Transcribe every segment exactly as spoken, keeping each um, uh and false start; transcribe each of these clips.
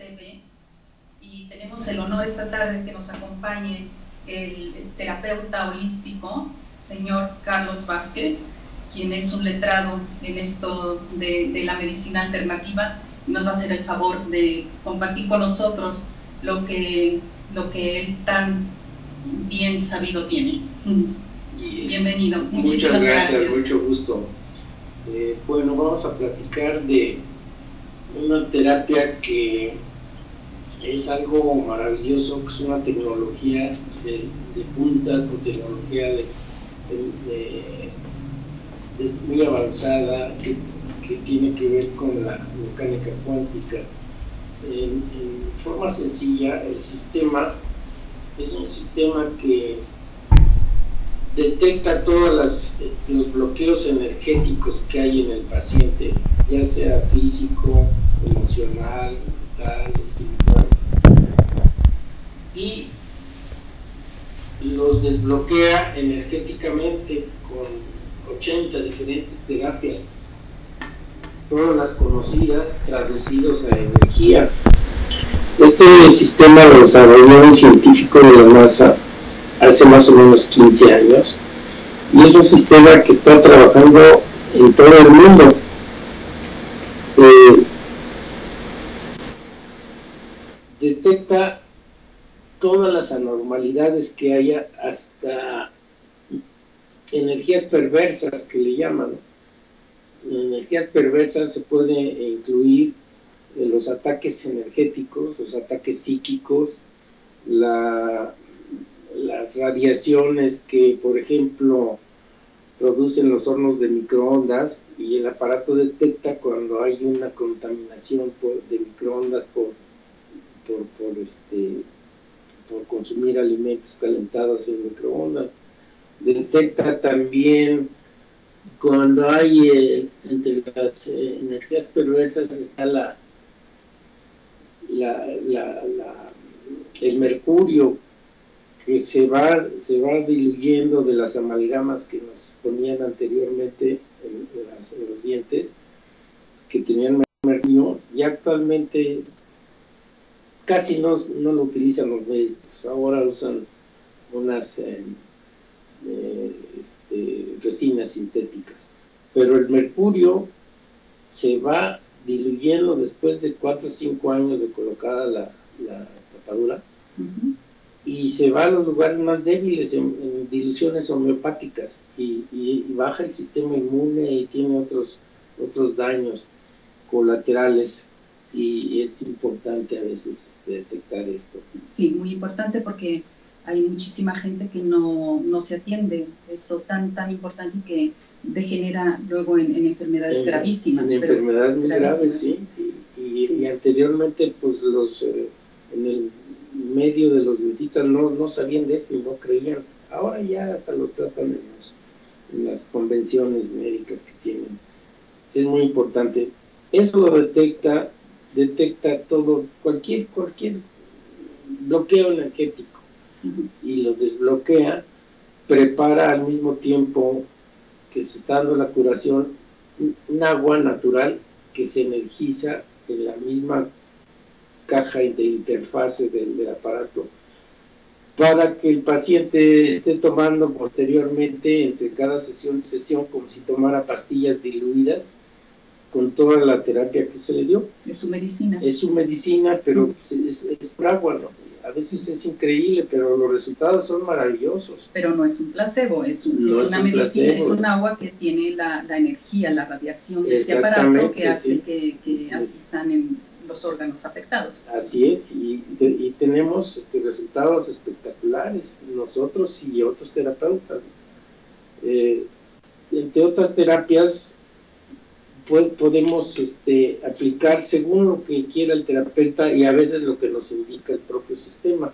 T V y tenemos el honor esta tarde que nos acompañe el terapeuta holístico, señor Carlos Vázquez, quien es un letrado en esto de, de la medicina alternativa, y nos va a hacer el favor de compartir con nosotros lo que, lo que él tan bien sabido tiene. Y Bienvenido, muchísimas muchas gracias, gracias. Mucho gusto. Eh, bueno, vamos a platicar de una terapia que es algo maravilloso, que es una tecnología de, de punta, con tecnología de, de, de, de muy avanzada, que, que tiene que ver con la mecánica cuántica. En, en forma sencilla, el sistema es un sistema que detecta todos los bloqueos energéticos que hay en el paciente, ya sea físico, emocional, mental, espiritual, y los desbloquea energéticamente con ochenta diferentes terapias, todas las conocidas, traducidos a energía. Este sistema lo desarrolló un científico de la NASA hace más o menos quince años, y es un sistema que está trabajando en todo el mundo. Eh, detecta todas las anormalidades que haya, hasta energías perversas que le llaman. Energías perversas se puede incluir en los ataques energéticos, los ataques psíquicos, la las radiaciones que, por ejemplo, producen los hornos de microondas, y el aparato detecta cuando hay una contaminación por, de microondas por, por, por, este, por consumir alimentos calentados en microondas. Detecta también cuando hay, eh, entre las eh, energías perversas está la, la, la, la, el mercurio, que se va, se va diluyendo de las amalgamas que nos ponían anteriormente en, en, las, en los dientes, que tenían mercurio, y actualmente casi no, no lo utilizan los médicos. Ahora usan unas eh, eh, este, resinas sintéticas, pero el mercurio se va diluyendo después de cuatro o cinco años de colocada la, la tapadura. Uh-huh. Y se va a los lugares más débiles en, en diluciones homeopáticas, y, y, y baja el sistema inmune y tiene otros, otros daños colaterales, y es importante a veces detectar esto. Sí, muy importante, porque hay muchísima gente que no, no se atiende eso tan, tan importante, y que degenera luego en, en enfermedades en, gravísimas. En pero enfermedades muy gravísimas. graves, sí. sí. Y, sí. y anteriormente, pues los eh, en el medio de los dentistas no, no sabían de esto y no creían. Ahora ya hasta lo tratan en, los, en las convenciones médicas que tienen. Es muy importante. Eso lo detecta, detecta todo, cualquier, cualquier bloqueo energético, uh-huh. y lo desbloquea. Prepara al mismo tiempo que se está dando la curación un agua natural que se energiza en la misma caja de interfase del, del aparato, para que el paciente esté tomando posteriormente, entre cada sesión sesión, como si tomara pastillas diluidas con toda la terapia que se le dio. Es su medicina. Es su medicina, pero mm. es, es por agua, ¿no? A veces es increíble, pero los resultados son maravillosos. Pero no es un placebo, es, un, no es, es una un medicina, placebo, es un agua que tiene la, la energía, la radiación de ese aparato que hace sí. que, que así sanen los órganos afectados. Así es, y, te, y tenemos este, resultados espectaculares, nosotros y otros terapeutas. Eh, entre otras terapias, po- podemos este, aplicar según lo que quiera el terapeuta, y a veces lo que nos indica el propio sistema.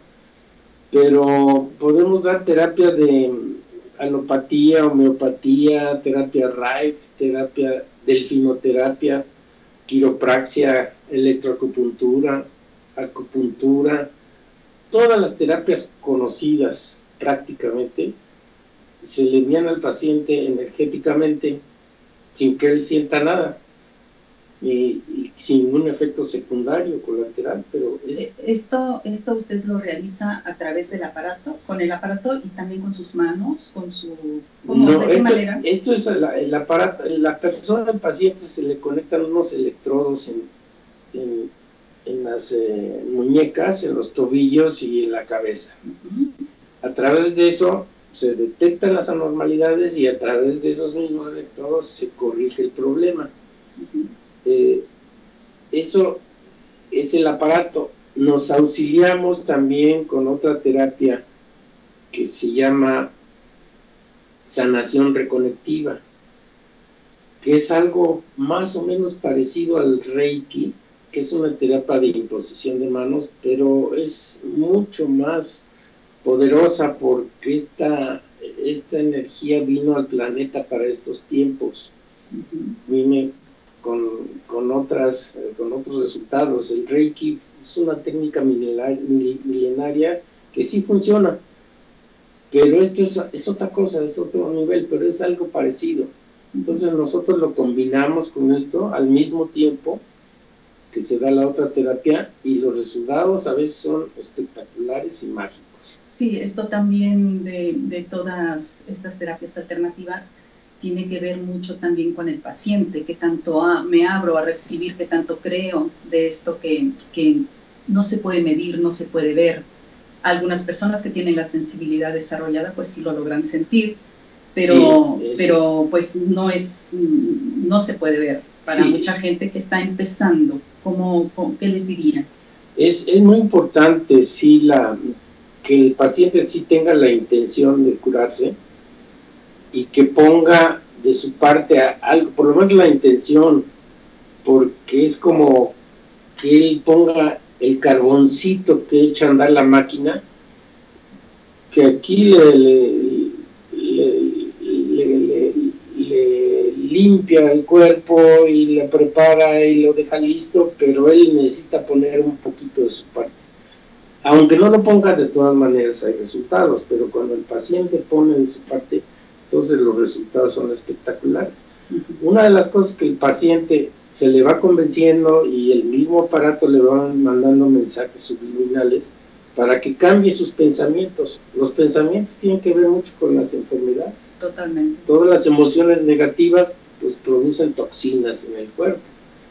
Pero podemos dar terapia de alopatía, homeopatía, terapia Raif, terapia delfinoterapia, quiropraxia, electroacupuntura, acupuntura, todas las terapias conocidas prácticamente se le envían al paciente energéticamente sin que él sienta nada. y, y sin ningún efecto secundario colateral, pero es... Esto, esto usted lo realiza a través del aparato, con el aparato y también con sus manos, con su... ¿cómo, no, ¿de qué esto, manera? Esto es la, el aparato, la persona, el paciente se le conectan unos electrodos en, en, en las eh, muñecas, en los tobillos y en la cabeza. Uh-huh. A través de eso se detectan las anormalidades y a través de esos mismos electrodos se corrige el problema. Uh-huh. Eh, eso es el aparato. Nos auxiliamos también con otra terapia que se llama sanación reconectiva, que es algo más o menos parecido al Reiki, que es una terapia de imposición de manos, pero es mucho más poderosa porque esta, esta energía vino al planeta para estos tiempos. Uh-huh. Vine con, con, otras, con otros resultados. El Reiki es una técnica milenaria que sí funciona, pero esto es, es otra cosa, es otro nivel, pero es algo parecido. Entonces nosotros lo combinamos con esto al mismo tiempo que se da la otra terapia y los resultados a veces son espectaculares y mágicos. Sí, esto también de, de todas estas terapias alternativas tiene que ver mucho también con el paciente, que tanto a, me abro a recibir, que tanto creo de esto que, que no se puede medir, no se puede ver. Algunas personas que tienen la sensibilidad desarrollada pues sí lo logran sentir, pero, sí, pero pues no, es, no se puede ver. Para sí. Mucha gente que está empezando, ¿cómo, cómo, ¿qué les diría? Es, es muy importante sí, la, que el paciente sí tenga la intención de curarse y que ponga de su parte a algo, por lo menos la intención, porque es como que él ponga el carboncito que echa a andar la máquina, que aquí le, le, le, le, le, le limpia el cuerpo y le prepara y lo deja listo, pero él necesita poner un poquito de su parte. Aunque no lo ponga, de todas maneras hay resultados, pero cuando el paciente pone de su parte, entonces los resultados son espectaculares. Uh-huh. Una de las cosas que el paciente se le va convenciendo y el mismo aparato le va mandando mensajes subliminales para que cambie sus pensamientos. Los pensamientos tienen que ver mucho con las enfermedades. Totalmente. Todas las emociones negativas pues producen toxinas en el cuerpo.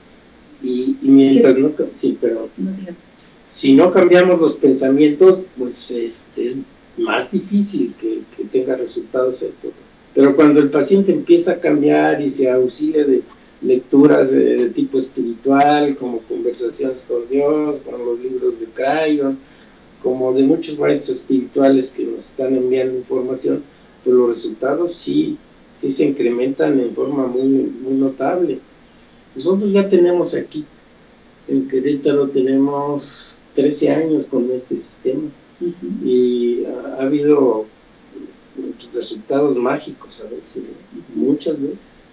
Y, y mientras no... Sí, pero... No, si no cambiamos los pensamientos, pues este, es más difícil que, que tenga resultados estos. Pero cuando el paciente empieza a cambiar y se auxilia de lecturas de, de tipo espiritual, como Conversaciones con Dios, con los libros de Crayon, como de muchos maestros espirituales que nos están enviando información, pues los resultados sí, sí se incrementan en forma muy, muy notable. Nosotros ya tenemos aquí, en Querétaro tenemos trece años con este sistema. Uh-huh. Y ha, ha habido resultados mágicos a veces, ¿no? Muchas veces.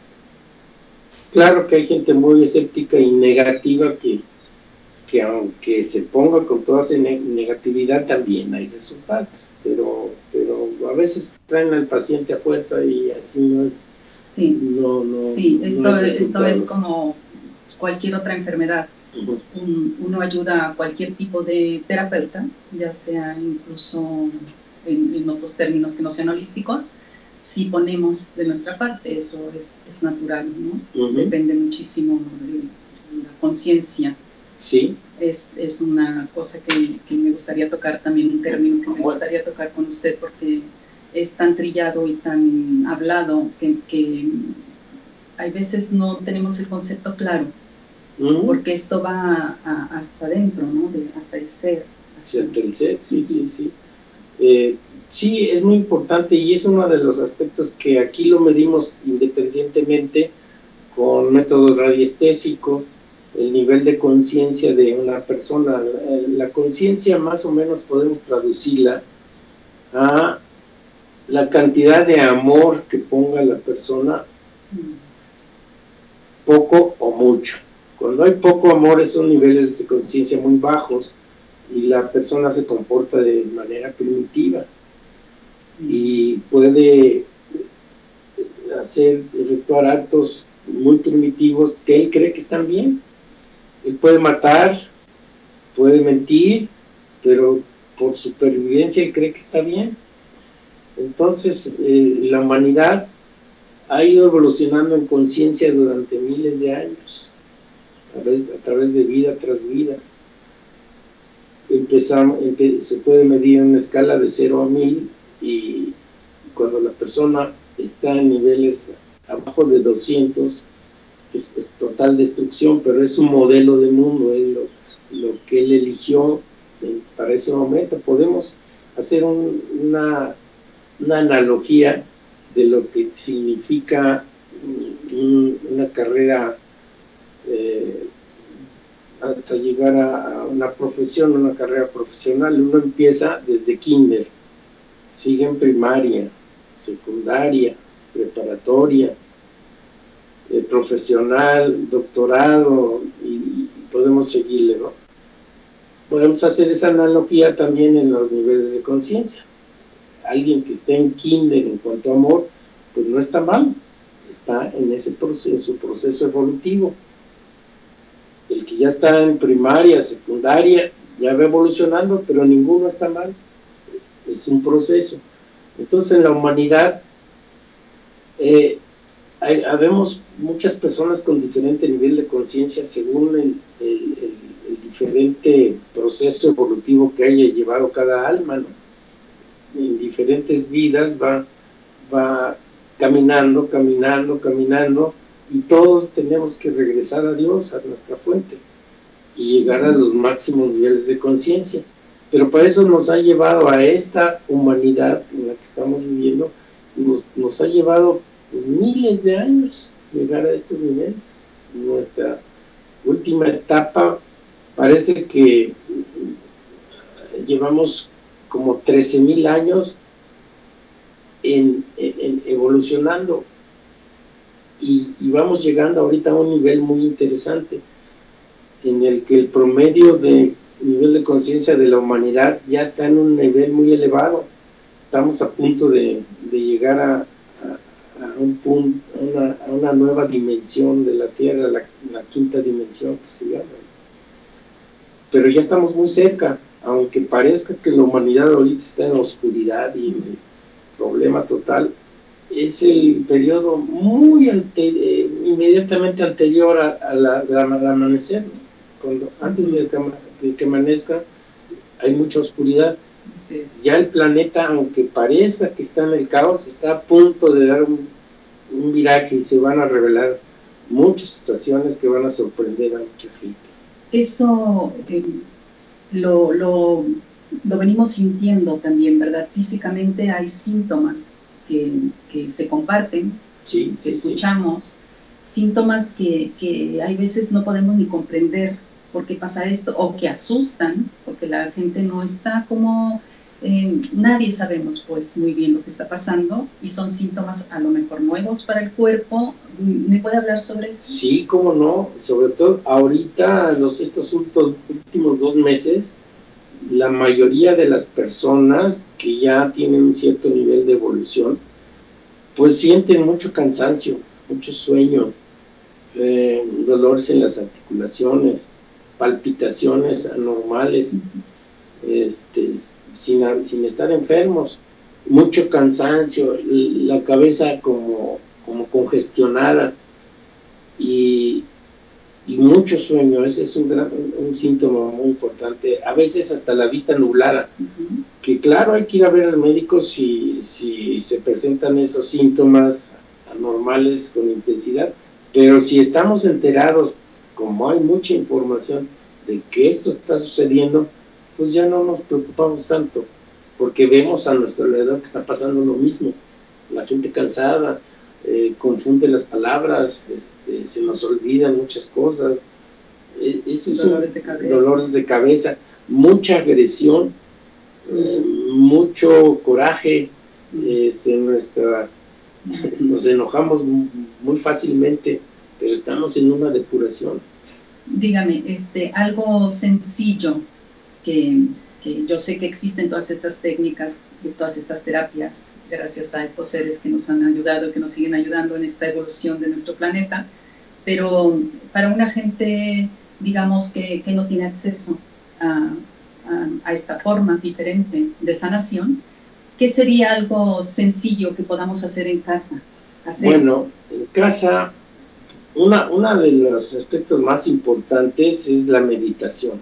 Claro que hay gente muy escéptica y negativa que, que aunque se ponga con toda esa negatividad también hay resultados, pero, pero a veces traen al paciente a fuerza y así no es. Sí, no, no, sí esto, no esto es como cualquier otra enfermedad. Uh-huh. Un, uno ayuda a cualquier tipo de terapeuta, ya sea incluso en, en otros términos que no sean holísticos, si ponemos de nuestra parte, eso es, es natural, ¿no? Uh-huh. Depende muchísimo de la conciencia. Sí. Es, es una cosa que, que me gustaría tocar también, un término que me gustaría tocar con usted, porque es tan trillado y tan hablado que, que hay veces no tenemos el concepto claro. Uh-huh. Porque esto va a, a, hasta adentro, ¿no? De, hasta el ser. Hasta, sí, hasta el ser, sí, uh-huh. sí, sí. Eh, sí, es muy importante y es uno de los aspectos que aquí lo medimos independientemente con métodos radiestésicos, el nivel de conciencia de una persona. La, la conciencia más o menos podemos traducirla a la cantidad de amor que ponga la persona, uh-huh. poco o mucho. Cuando hay poco amor, esos niveles de conciencia muy bajos y la persona se comporta de manera primitiva y puede hacer, efectuar actos muy primitivos que él cree que están bien. Él puede matar, puede mentir, pero por supervivencia él cree que está bien. Entonces, eh, la humanidad ha ido evolucionando en conciencia durante miles de años, a través, a través de vida tras vida. Empezamos, empe, se puede medir en una escala de cero a mil, y cuando la persona está en niveles abajo de doscientos, es, es total destrucción, pero es un modelo de mundo, es lo, lo que él eligió para ese momento. Podemos hacer un, una, una analogía de lo que significa un, una carrera eh, hasta llegar a, a una profesión, una carrera profesional. Uno empieza desde kinder, sigue en primaria, secundaria, preparatoria, eh, profesional, doctorado, y, y podemos seguirle, ¿no? Podemos hacer esa analogía también en los niveles de conciencia. Alguien que esté en kinder en cuanto a amor, pues no está mal, está en ese proceso, en su proceso evolutivo. El que ya está en primaria, secundaria, ya va evolucionando, pero ninguno está mal, es un proceso. Entonces en la humanidad eh, hay, habemos muchas personas con diferente nivel de conciencia según el, el, el, el diferente proceso evolutivo que haya llevado cada alma, ¿no? En diferentes vidas va, va caminando, caminando, caminando, y todos tenemos que regresar a Dios, a nuestra fuente, y llegar a los máximos niveles de conciencia. Pero para eso nos ha llevado a esta humanidad en la que estamos viviendo, nos, nos ha llevado pues, miles de años llegar a estos niveles. Nuestra última etapa parece que llevamos como trece mil años en, en, en evolucionando, y, y vamos llegando ahorita a un nivel muy interesante en el que el promedio de nivel de conciencia de la humanidad ya está en un nivel muy elevado. Estamos a punto de, de llegar a, a, a, un punto, a, una, a una nueva dimensión de la Tierra, la, la quinta dimensión que se llama. Pero ya estamos muy cerca, aunque parezca que la humanidad ahorita está en la oscuridad y en el problema total. Es el periodo muy ante, eh, inmediatamente anterior a, a la, a al amanecer, ¿no? Cuando antes de que, de que amanezca hay mucha oscuridad. Sí, sí. Ya el planeta, aunque parezca que está en el caos, está a punto de dar un, un viraje, y se van a revelar muchas situaciones que van a sorprender a mucha gente. Eso eh, lo, lo, lo venimos sintiendo también, ¿verdad? Físicamente hay síntomas que, que se comparten, sí, que sí, escuchamos, sí. Síntomas que, que hay veces no podemos ni comprender por qué pasa esto, o que asustan, porque la gente no está como, eh, nadie sabemos pues muy bien lo que está pasando, y son síntomas a lo mejor nuevos para el cuerpo. ¿Me puede hablar sobre eso? Sí, cómo no, sobre todo ahorita, los, estos últimos, últimos dos meses, la mayoría de las personas que ya tienen un cierto nivel de evolución, pues sienten mucho cansancio, mucho sueño, eh, dolores en las articulaciones, palpitaciones anormales, uh-huh. este, sin, sin estar enfermos, mucho cansancio, la cabeza como, como congestionada, y, y mucho sueño. Ese es un, gran, un síntoma muy importante. A veces hasta la vista nublada, uh-huh. que claro, hay que ir a ver al médico si, si se presentan esos síntomas anormales con intensidad, pero si estamos enterados, como hay mucha información de que esto está sucediendo, pues ya no nos preocupamos tanto, porque vemos a nuestro alrededor que está pasando lo mismo. La gente cansada, eh, confunde las palabras, este, se nos olvidan muchas cosas, eh, eso es dolores, un, de cabeza. dolores de cabeza, mucha agresión, eh, mucho coraje, este, nuestra, nos enojamos muy fácilmente, pero estamos en una depuración. Dígame, este, algo sencillo que, que yo sé que existen todas estas técnicas, todas estas terapias, gracias a estos seres que nos han ayudado, que nos siguen ayudando en esta evolución de nuestro planeta, pero para una gente, digamos, que, que no tiene acceso a, a, a esta forma diferente de sanación, ¿qué sería algo sencillo que podamos hacer en casa? Hacer? Bueno, en casa, una, una de los aspectos más importantes es la meditación.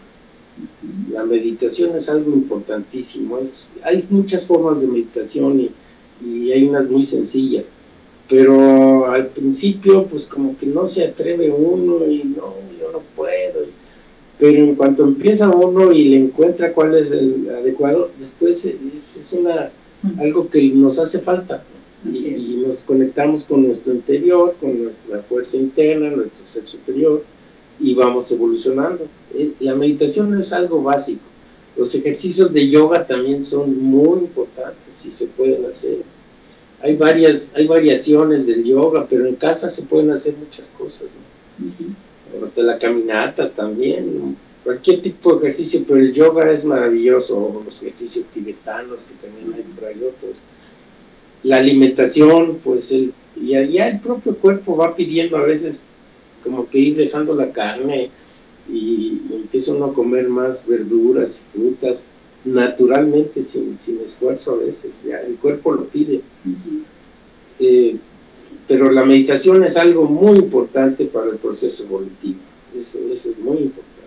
La meditación es algo importantísimo. Es, hay muchas formas de meditación y, y hay unas muy sencillas, pero al principio pues como que no se atreve uno y no, yo no puedo, pero en cuanto empieza uno y le encuentra cuál es el adecuado, después es, es una, algo que nos hace falta, ¿no? y, y nos conectamos con nuestro interior, con nuestra fuerza interna, nuestro ser superior, y vamos evolucionando. La meditación es algo básico. Los ejercicios de yoga también son muy importantes y se pueden hacer. Hay varias, hay variaciones del yoga, pero en casa se pueden hacer muchas cosas, ¿no? Uh-huh. Hasta la caminata también, ¿no? Cualquier tipo de ejercicio, pero el yoga es maravilloso, los ejercicios tibetanos que también hay por ahí otros. La alimentación, pues el, ya, ya el propio cuerpo va pidiendo a veces como que ir dejando la carne y empieza uno a comer más verduras y frutas naturalmente, sin, sin esfuerzo a veces, ya el cuerpo lo pide. Uh-huh. eh, pero la meditación es algo muy importante para el proceso evolutivo, eso, eso es muy importante.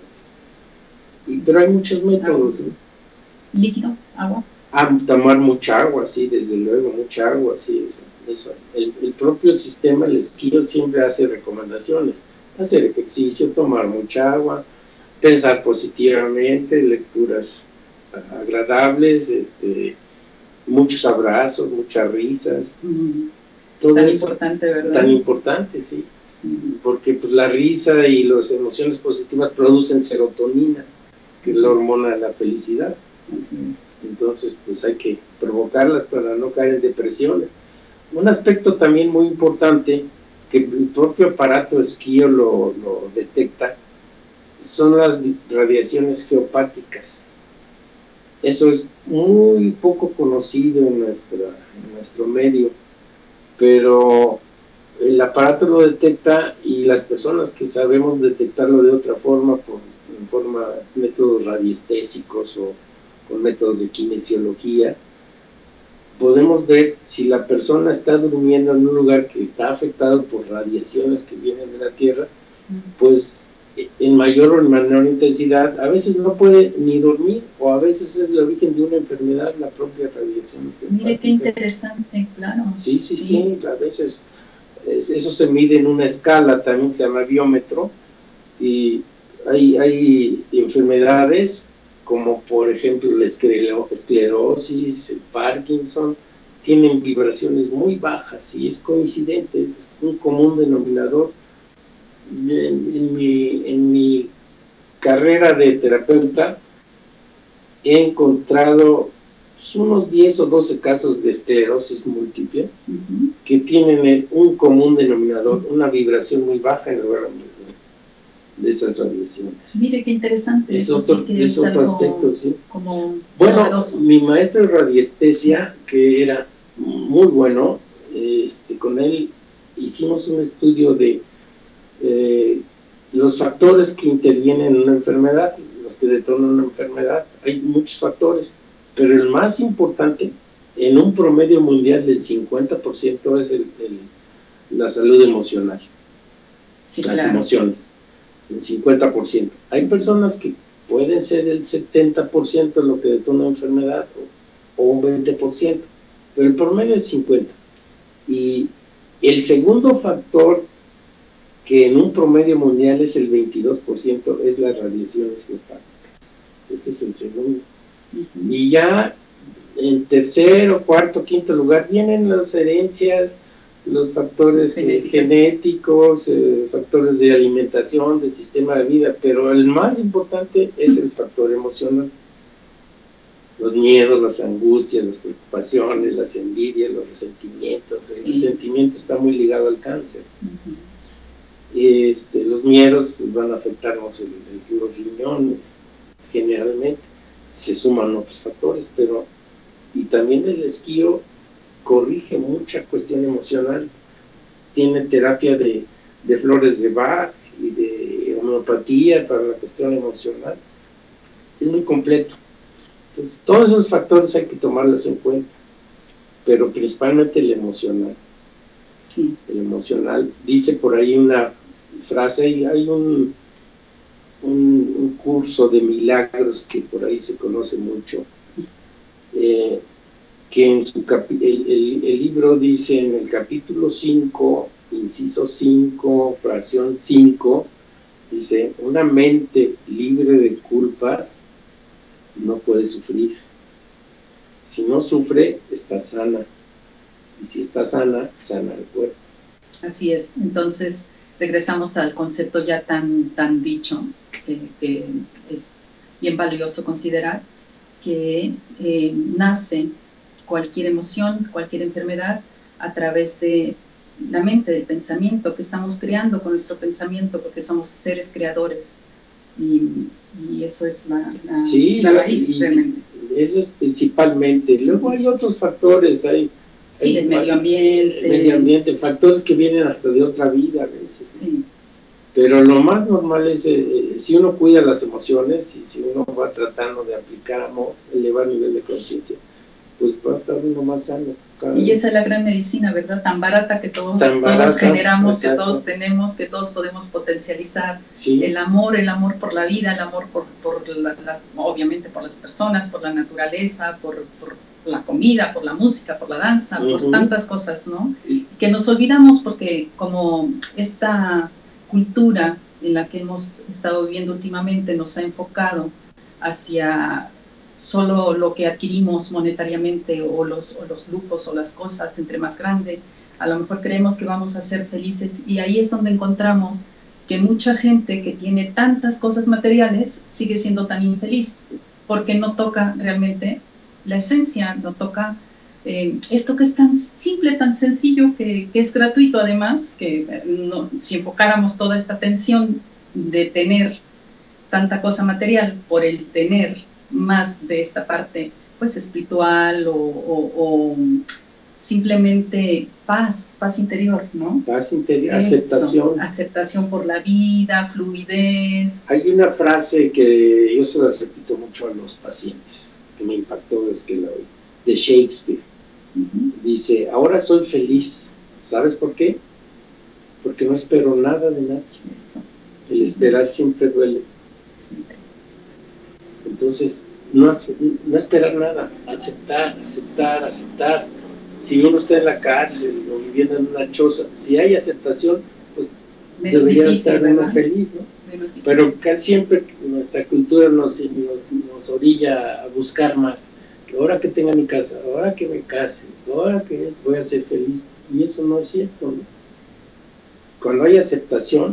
Y, pero hay muchos métodos, ¿no? ¿Líquido? ¿Agua? Ah, tomar mucha agua, sí, desde luego, mucha agua, sí, eso. eso. El, el propio sistema, el esquío, siempre hace recomendaciones: hacer ejercicio, tomar mucha agua, pensar positivamente, lecturas agradables, este, muchos abrazos, muchas risas. Mm. Todo tan eso, importante, ¿verdad? Tan importante, sí, sí. Porque pues, la risa y las emociones positivas producen serotonina, que es la hormona de la felicidad. Así es. Entonces, pues hay que provocarlas para no caer en depresiones. Un aspecto también muy importante, que el propio aparato esquío lo, lo detecta, son las radiaciones geopáticas. Eso es muy poco conocido en, nuestra, en nuestro medio, pero el aparato lo detecta y las personas que sabemos detectarlo de otra forma, por, en forma métodos radiestésicos o con métodos de kinesiología, podemos ver si la persona está durmiendo en un lugar que está afectado por radiaciones que vienen de la Tierra, pues en mayor o en menor intensidad, a veces no puede ni dormir, o a veces es el origen de una enfermedad, la propia radiación. Mire qué interesante, claro. Sí, sí, sí, sí, a veces eso se mide en una escala, también se llama biómetro, y hay, hay enfermedades como por ejemplo la esclerosis, el Parkinson, tienen vibraciones muy bajas y es coincidente, es un común denominador. En, en, mi, en mi carrera de terapeuta he encontrado pues, unos diez o doce casos de esclerosis múltiple uh-huh. que tienen un común denominador, una vibración muy baja en lugar de esas radiaciones. Mire qué interesante. Es eso otro, sí que es es otro algo aspecto, sí. Como bueno, poderoso. Mi maestro de radiestesia, que era muy bueno, este, con él hicimos un estudio de eh, los factores que intervienen en una enfermedad, los que detonan una enfermedad. Hay muchos factores, pero el más importante, en un promedio mundial del cincuenta por ciento, es el, el, la salud emocional, sí, las claro. emociones. El cincuenta por ciento. Hay personas que pueden ser el setenta por ciento lo que detona una enfermedad o, o un veinte por ciento, pero el promedio es cincuenta por ciento. Y el segundo factor, que en un promedio mundial es el veintidós por ciento, es las radiaciones geopáticas. Ese es el segundo. Uh-huh. Y ya en tercero, cuarto, quinto lugar vienen las herencias, los factores eh, genéticos, eh, factores de alimentación, de sistema de vida, pero el más importante es el factor emocional. Los miedos, las angustias, las preocupaciones, las envidias, los resentimientos. Sí. El resentimiento está muy ligado al cáncer. Uh-huh. este, los miedos pues, van a afectarnos el, el, los riñones, generalmente. se suman otros factores, pero y también el esquío corrige mucha cuestión emocional, tiene terapia de, de flores de Bach y de homeopatía para la cuestión emocional, es muy completo. Entonces, todos esos factores hay que tomarlos en cuenta, pero principalmente el emocional. Sí. El emocional, dice por ahí una frase, y hay un, un, un curso de milagros que por ahí se conoce mucho, eh, que en su capi el, el, el libro dice en el capítulo cinco, inciso cinco, fracción cinco, dice, una mente libre de culpas no puede sufrir. Si no sufre, está sana. Y si está sana, sana el cuerpo. Así es. Entonces, regresamos al concepto ya tan, tan dicho, que, que es bien valioso considerar, que eh, nace cualquier emoción, cualquier enfermedad, a través de la mente, del pensamiento que estamos creando con nuestro pensamiento, porque somos seres creadores. Y, y eso es la, la, sí, la raíz, realmente. Eso es principalmente. Luego hay otros factores, hay, sí, hay el medio ambiente. El medio ambiente, factores que vienen hasta de otra vida a veces. Sí. Pero lo más normal es, eh, si uno cuida las emociones y si uno va tratando de aplicar amor, elevar nivel de conciencia, pues va a estar uno más sano. Y esa es la gran medicina, ¿verdad? Tan barata que todos, Tan barata, todos generamos, exacto. que todos tenemos, que todos podemos potencializar. Sí. El amor, el amor por la vida, el amor por, por la, las, obviamente por las personas, por la naturaleza, por, por la comida, por la música, por la danza, uh-huh. por tantas cosas, ¿no? Y que nos olvidamos porque como esta cultura en la que hemos estado viviendo últimamente nos ha enfocado hacia solo lo que adquirimos monetariamente o los, o los lujos o las cosas, entre más grande, a lo mejor creemos que vamos a ser felices, y ahí es donde encontramos que mucha gente que tiene tantas cosas materiales sigue siendo tan infeliz, porque no toca realmente la esencia, no toca eh, esto que es tan simple, tan sencillo, que, que es gratuito además, que no, si enfocáramos toda esta atención de tener tanta cosa material por el tener más de esta parte pues espiritual o, o, o simplemente paz, paz interior, ¿no? Paz interior, Eso, aceptación. Aceptación por la vida, fluidez. Hay una frase que yo se la repito mucho a los pacientes, que me impactó desde que la oí, de Shakespeare. Uh-huh. Dice, ahora soy feliz. ¿Sabes por qué? Porque no espero nada de nadie. Eso. El esperar uh-huh. siempre duele. Siempre. Entonces, no, no esperar nada, aceptar, aceptar, aceptar. Si uno está en la cárcel o viviendo en una choza, si hay aceptación, pues menos debería difícil, estar uno feliz, ¿no? Pero casi siempre nuestra cultura nos, nos, nos orilla a buscar más. Que ahora que tenga mi casa, ahora que me case, ahora que voy a ser feliz. Y eso no es cierto, ¿no? Cuando hay aceptación,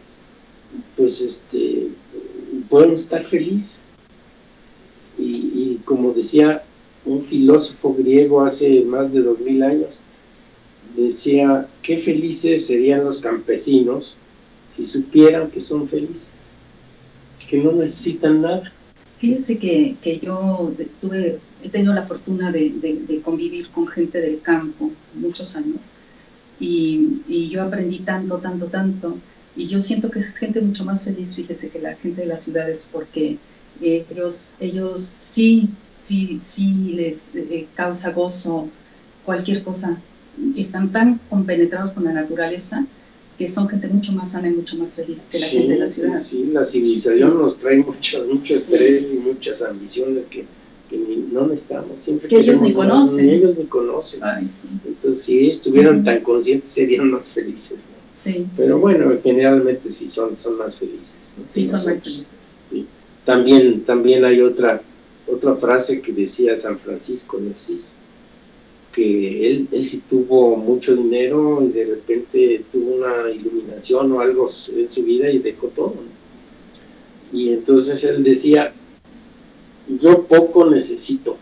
pues este, podemos estar felices. Y, y como decía un filósofo griego hace más de dos mil años, decía, qué felices serían los campesinos si supieran que son felices, que no necesitan nada. Fíjese que, que yo tuve, he tenido la fortuna de, de, de convivir con gente del campo muchos años, y, y yo aprendí tanto, tanto, tanto, y yo siento que es gente mucho más feliz, fíjese, que la gente de las ciudades, porque Eh, ellos, ellos sí, sí, sí les eh, causa gozo cualquier cosa, están tan compenetrados con la naturaleza que son gente mucho más sana y mucho más feliz que la sí, gente de la ciudad. Sí, sí, la civilización sí. nos trae mucho, mucho estrés sí. y muchas ambiciones que, que ni, no necesitamos. Siempre que ellos ni conocen. Ni ellos ni conocen. Ay, sí. Entonces, si ellos estuvieran uh-huh. tan conscientes, serían más felices, ¿no? Sí, Pero sí. bueno, generalmente sí son, son más felices, ¿no? Sí, son más felices. Sí. También, también hay otra, otra frase que decía San Francisco de Asís, que él, él sí tuvo mucho dinero y de repente tuvo una iluminación o algo en su vida y dejó todo, ¿no? Y entonces él decía, yo poco necesito,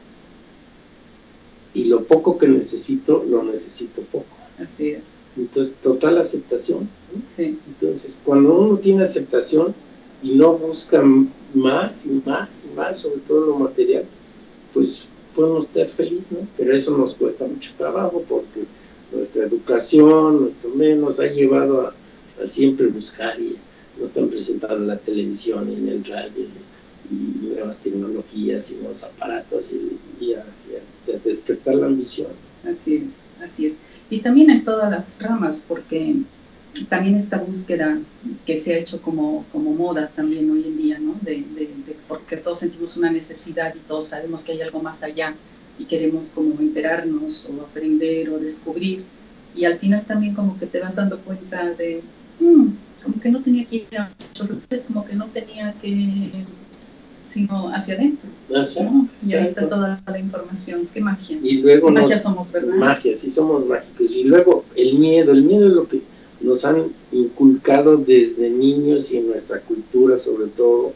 y lo poco que necesito, lo necesito poco. Así es. Entonces, total aceptación, ¿no? Sí. Entonces, cuando uno tiene aceptación, y no buscan más y más y más, sobre todo lo material, pues podemos estar felices, ¿no? Pero eso nos cuesta mucho trabajo porque nuestra educación, nuestro medio, nos ha llevado a, a siempre buscar, y nos están presentando en la televisión y en el radio y nuevas tecnologías y nuevos aparatos y, y, a, y a, a despertar la ambición. Así es, así es. Y también en todas las ramas, porque también esta búsqueda que se ha hecho como, como moda también hoy en día, ¿no? De, de, de, porque todos sentimos una necesidad y todos sabemos que hay algo más allá y queremos como enterarnos o aprender o descubrir, y al final también como que te vas dando cuenta de mmm, como que no tenía que ir a muchos lugares, como que no tenía que, sino hacia adentro, ¿no? Y ahí está toda la información. Qué magia. Y luego Qué magia nos, somos, ¿verdad? Magia, sí somos mágicos. Y luego el miedo, el miedo es lo que nos han inculcado desde niños y en nuestra cultura sobre todo,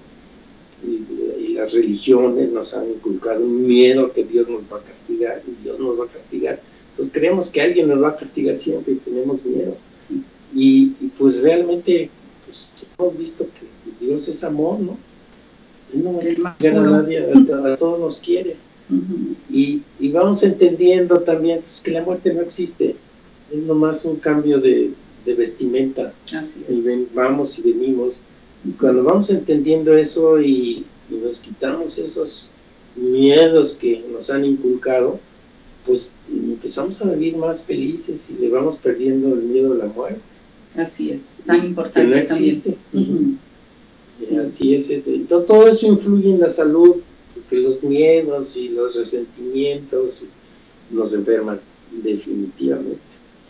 y, y las religiones nos han inculcado un miedo a que Dios nos va a castigar, y Dios nos va a castigar. Entonces creemos que alguien nos va a castigar siempre y tenemos miedo. Y, y pues realmente pues, hemos visto que Dios es amor, ¿no? Él no castiga a nadie, a, a todos nos quiere. Uh-huh. y, y vamos entendiendo también pues, que la muerte no existe, es nomás un cambio de, de vestimenta. Así es. Y ven, vamos y venimos. Y cuando vamos entendiendo eso y, y nos quitamos esos miedos que nos han inculcado, pues empezamos a vivir más felices y le vamos perdiendo el miedo a la muerte. Así es, tan importante. Que no existe. También. Uh-huh. Sí, así es. Este. Todo, todo eso influye en la salud, porque los miedos y los resentimientos nos enferman definitivamente.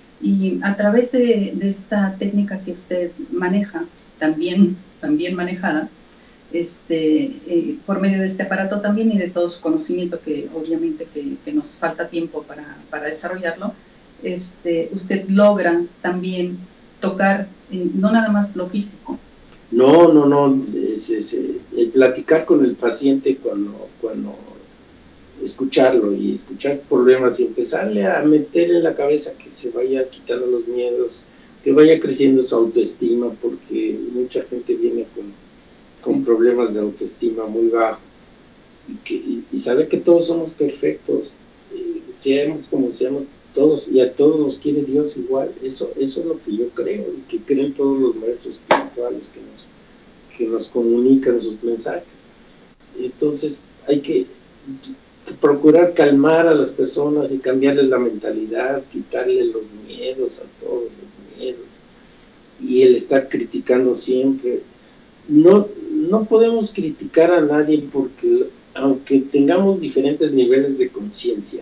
Y a través de, de esta técnica que usted maneja, también, también manejada, este, eh, por medio de este aparato también y de todo su conocimiento, que obviamente que, que nos falta tiempo para, para desarrollarlo, este, usted logra también tocar en, no nada más lo físico. No, no, no, es, es, el platicar con el paciente cuando, cuando escucharlo y escuchar problemas y empezarle a meter en la cabeza que se vaya quitando los miedos, que vaya creciendo su autoestima, porque mucha gente viene con, con sí. problemas de autoestima muy bajo, y, que, y, y saber que todos somos perfectos, eh, seamos como seamos todos, y a todos nos quiere Dios igual. Eso, eso es lo que yo creo, y que creen todos los maestros espirituales que nos, que nos comunican sus mensajes. Entonces hay que procurar calmar a las personas y cambiarles la mentalidad, quitarles los miedos a todos los miedos, y el estar criticando siempre. No, no podemos criticar a nadie, porque aunque tengamos diferentes niveles de conciencia,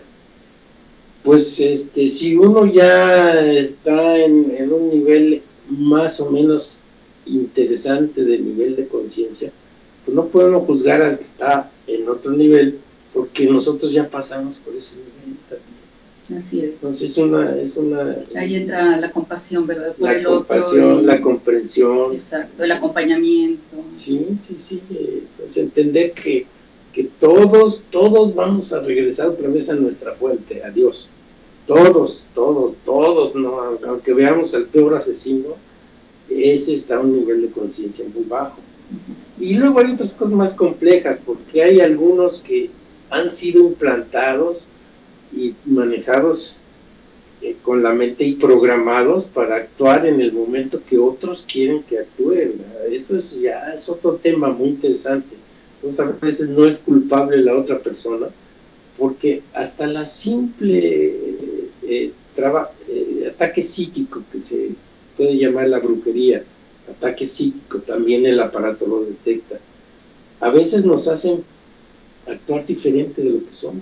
pues este, si uno ya está en, en un nivel más o menos interesante de nivel de conciencia, pues no podemos juzgar al que está en otro nivel, porque nosotros ya pasamos por ese nivel también. Así es. Entonces es una... Es una ahí entra la compasión, ¿verdad? Por la el compasión, otro, y, la comprensión. Exacto, el acompañamiento. Sí, sí, sí. Entonces entender que, que todos, todos vamos a regresar otra vez a nuestra fuente, a Dios. Todos, todos, todos, ¿no? Aunque veamos al peor asesino, ese está a un nivel de conciencia muy bajo. Uh-huh. Y luego hay otras cosas más complejas, porque hay algunos que han sido implantados y manejados eh, con la mente y programados para actuar en el momento que otros quieren que actúen. Eso es ya es otro tema muy interesante. Entonces a veces no es culpable la otra persona, porque hasta la simple eh, traba, eh, ataque psíquico, que se puede llamar la brujería, ataque psíquico, también el aparato lo detecta, a veces nos hacen actuar diferente de lo que somos.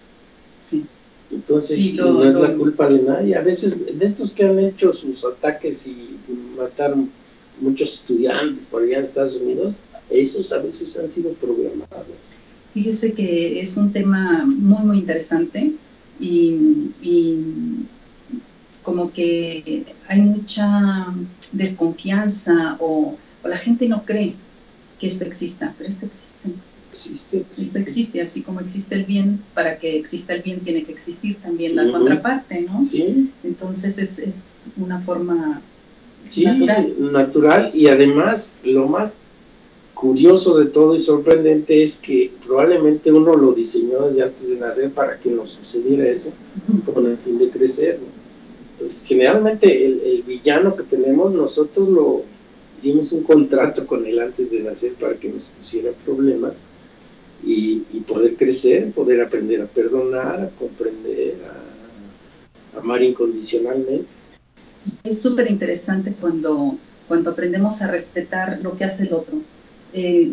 Sí. Entonces sí, lo, no es lo, la culpa de nadie. A veces de estos que han hecho sus ataques y mataron muchos estudiantes por allá en Estados Unidos, esos a veces han sido programados. Fíjese que es un tema muy muy interesante, y, y como que hay mucha desconfianza, o, o la gente no cree que esto exista, pero esto existe. Existe, existe. Esto existe, así como existe el bien. Para que exista el bien tiene que existir también la uh-huh. contraparte, ¿no? Sí. Entonces es, es una forma sí, natural. natural, y además lo más curioso de todo y sorprendente es que probablemente uno lo diseñó desde antes de nacer para que nos sucediera eso, con el fin de crecer, ¿no? Entonces, generalmente el, el villano que tenemos, nosotros lo hicimos un contrato con él antes de nacer para que nos pusiera problemas y, y poder crecer, poder aprender a perdonar, a comprender, a, a amar incondicionalmente. Es súper interesante cuando, cuando aprendemos a respetar lo que hace el otro. Eh,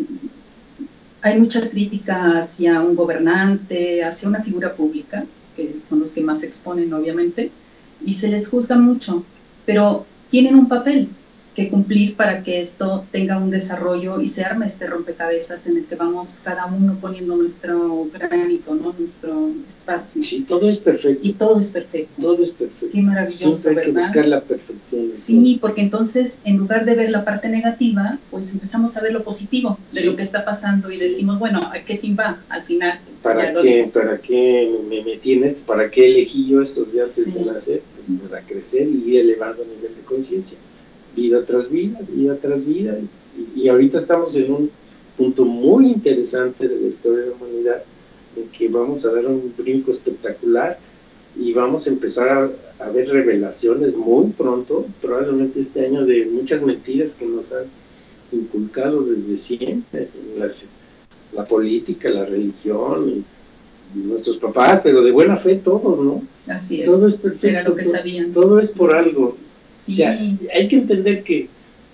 hay mucha crítica hacia un gobernante, hacia una figura pública, que son los que más se exponen obviamente, y se les juzga mucho, pero tienen un papel que cumplir para que esto tenga un desarrollo y se arme este rompecabezas en el que vamos cada uno poniendo nuestro granito, ¿no? Nuestro espacio. Sí, todo es perfecto. Y todo es perfecto. Todo es perfecto. Qué maravilloso, siempre hay que ¿verdad? buscar la perfección. Sí, porque entonces en lugar de ver la parte negativa, pues empezamos a ver lo positivo de sí. lo que está pasando y sí. decimos, bueno, ¿a qué fin va? Al final. ¿Para qué, ¿Para qué me metí en esto? ¿Para qué elegí yo estos días sí. de nacer? Pues para crecer y ir elevando el nivel de conciencia. Vida tras vida, vida tras vida, y, y ahorita estamos en un punto muy interesante de la historia de la humanidad, en que vamos a dar un brinco espectacular y vamos a empezar a, a ver revelaciones muy pronto, probablemente este año, de muchas mentiras que nos han inculcado desde siempre, las, la política, la religión, y, y nuestros papás, pero de buena fe todos, ¿no? Así es, todo es perfecto, era lo que sabían. Todo es por algo. Sí. O sea, hay que entender que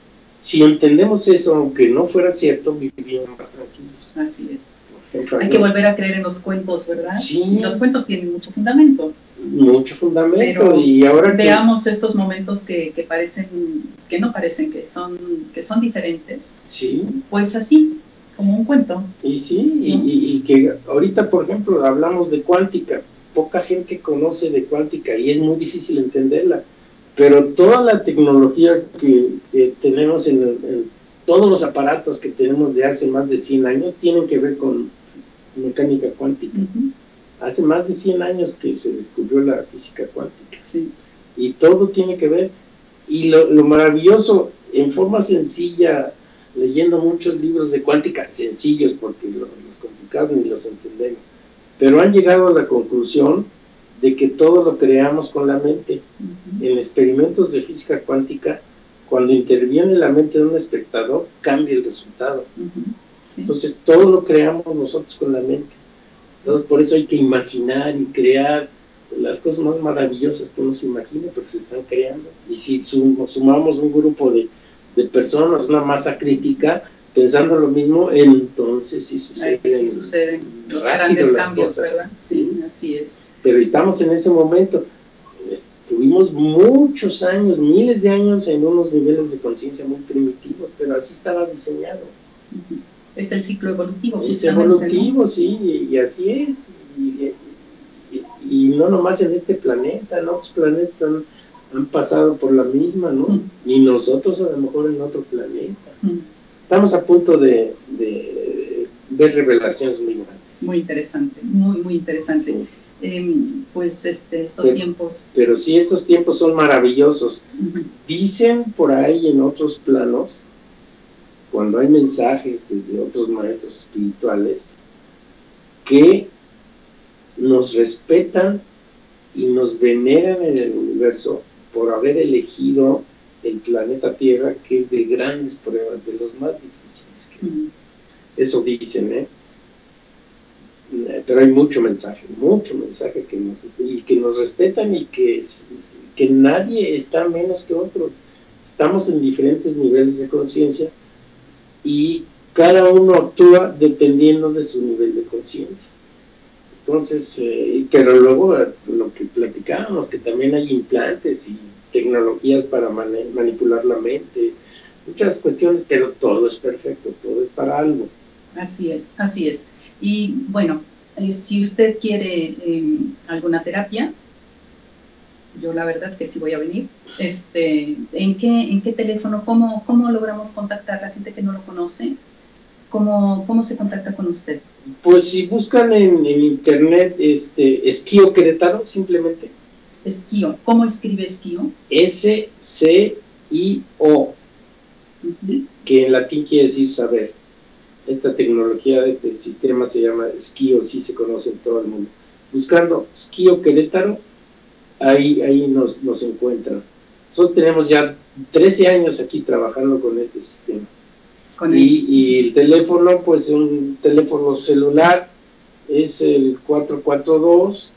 si entendemos eso, aunque no fuera cierto, viviríamos más tranquilos. Así es. Ejemplo, hay que volver a creer en los cuentos, ¿verdad? Sí. Los cuentos tienen mucho fundamento. Mucho fundamento. Pero y ahora que... veamos estos momentos que, que parecen, que no parecen, que son, que son diferentes. Sí. Pues así, como un cuento. Y sí, ¿no? y, y, y que ahorita, por ejemplo, hablamos de cuántica. Poca gente conoce de cuántica y es muy difícil entenderla. Pero toda la tecnología que, que tenemos en, en todos los aparatos que tenemos de hace más de cien años tienen que ver con mecánica cuántica. Uh-huh. Hace más de cien años que se descubrió la física cuántica. Sí. Y todo tiene que ver. Y lo, lo maravilloso, en forma sencilla, leyendo muchos libros de cuántica, sencillos porque lo, los complicados ni los entendemos, pero han llegado a la conclusión de que todo lo creamos con la mente. Uh-huh. En experimentos de física cuántica, cuando interviene la mente de un espectador, cambia el resultado. Uh-huh. Sí. Entonces, todo lo creamos nosotros con la mente. Entonces, por eso hay que imaginar y crear las cosas más maravillosas que uno se imagina, pero se están creando. Y si sum- sumamos un grupo de, de personas, una masa crítica, pensando lo mismo, entonces sí suceden, sí suceden los grandes cambios, cosas. ¿Verdad? Sí, sí, así es. Pero estamos en ese momento. Estuvimos muchos años, miles de años en unos niveles de conciencia muy primitivos, pero así estaba diseñado. Uh-huh. Es el ciclo evolutivo. Es evolutivo, ¿no? Sí, y, y así es. Y, y, y no nomás en este planeta, en otros planetas han, han pasado por la misma, ¿no? Uh-huh. Y nosotros a lo mejor en otro planeta. Uh-huh. Estamos a punto de, de ver revelaciones muy grandes. Muy interesante, muy, muy interesante. Sí. Eh, pues este, estos pero, tiempos... Pero sí, estos tiempos son maravillosos. Uh-huh. Dicen por ahí en otros planos, cuando hay mensajes desde otros maestros espirituales, que nos respetan y nos veneran en el universo por haber elegido el planeta Tierra, que es de grandes pruebas, de los más difíciles. Que... Uh-huh. Eso dicen, ¿eh? Pero hay mucho mensaje, mucho mensaje que nos, y que nos respetan y que, que nadie está menos que otro. Estamos en diferentes niveles de conciencia y cada uno actúa dependiendo de su nivel de conciencia. Entonces, eh, pero luego lo que platicábamos, que también hay implantes y tecnologías para man- manipular la mente, muchas cuestiones, pero todo es perfecto, todo es para algo. Así es, así es. Y bueno, eh, si usted quiere eh, alguna terapia, yo la verdad que sí voy a venir. Este, ¿en qué, en qué teléfono? ¿Cómo, cómo logramos contactar a la gente que no lo conoce? ¿Cómo, cómo se contacta con usted? Pues si buscan en, en internet, este, Esquío Querétaro, simplemente. Esquío, ¿cómo escribe Esquío? S C I O, uh-huh. que en latín quiere decir saber. esta tecnología, este sistema se llama Skio, sí se conoce en todo el mundo. Buscando Skio Querétaro, ahí, ahí nos, nos encuentran. Nosotros tenemos ya trece años aquí trabajando con este sistema. ¿Con y, y el teléfono, pues un teléfono celular, es el cuatro cuatro dos,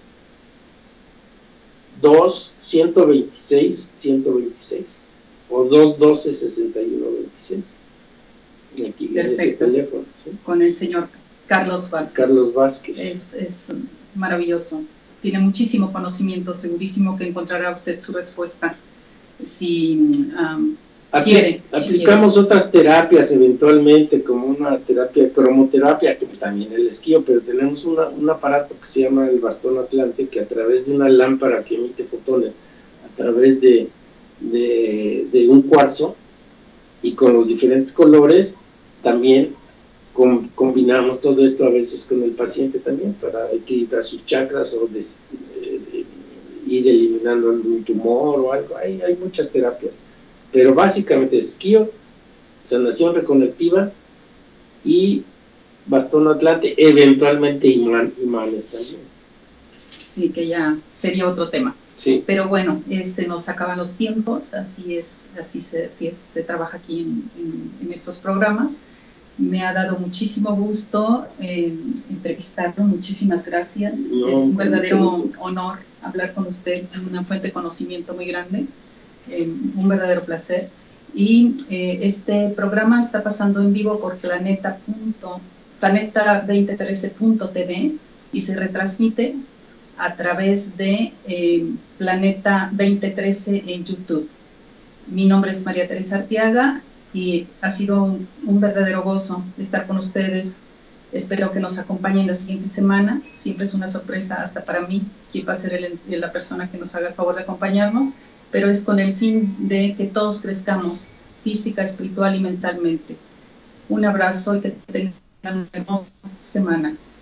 dos, ciento veintiséis, ciento veintiséis o dos doce, sesenta y uno veintiséis. Aquí viene ese teléfono, ¿sí? Con el señor Carlos Vázquez. Carlos Vázquez. Es, es maravilloso. Tiene muchísimo conocimiento, segurísimo que encontrará usted su respuesta si um, Apl quiere. Aplicamos si otras terapias eventualmente, como una terapia, cromoterapia, que también el esquío, pero tenemos una, un aparato que se llama el bastón Atlante, que a través de una lámpara que emite fotones, a través de, de, de un cuarzo, y con los diferentes colores, también com combinamos todo esto a veces con el paciente también, para equilibrar sus chakras o des, eh, ir eliminando un tumor o algo. Hay, hay muchas terapias, pero básicamente esquío, sanación reconectiva y bastón Atlante, eventualmente imán, imanes también. Sí, que ya sería otro tema. Sí. Pero bueno, eh, se nos acaban los tiempos, así es, así se, así es, se trabaja aquí en, en, en estos programas. Me ha dado muchísimo gusto eh, entrevistarlo, muchísimas gracias. No, es un verdadero honor hablar con usted, una fuente de conocimiento muy grande, eh, un verdadero placer. Y eh, este programa está pasando en vivo por planeta, planeta veinte trece punto t v y se retransmite a través de eh, Planeta veinte trece en YouTube. Mi nombre es María Teresa Arteaga y ha sido un, un verdadero gozo estar con ustedes. Espero que nos acompañen la siguiente semana. Siempre es una sorpresa hasta para mí quién va a ser el, la persona que nos haga el favor de acompañarnos, pero es con el fin de que todos crezcamos física, espiritual y mentalmente. Un abrazo y que tengan una hermosa semana.